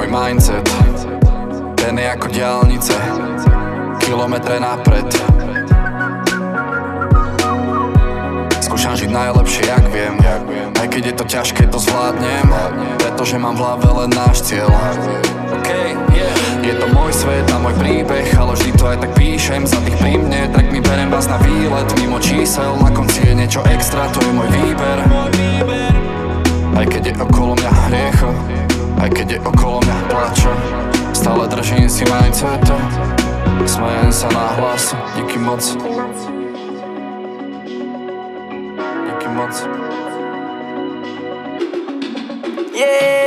mindset, ten je ako diaľnice, kilometre napred. Skúšam žiť najlepšie, jak viem, aj keď je to ťažké, to zvládnem, pretože mám v hlave len náš cieľ. Je to môj svet a môj príbeh, ale vždy to aj tak píšem. Za tých pri mne, tak mi berem vás na výlet. Mimo čísel, na konci je niečo extra, to je môj výber. Aj keď je okolo mňa hriecho, aj keď je okolo mňa plačo, stále držím si mindset, smejem sa na hlas. Díky moc. Díky moc. Yeah.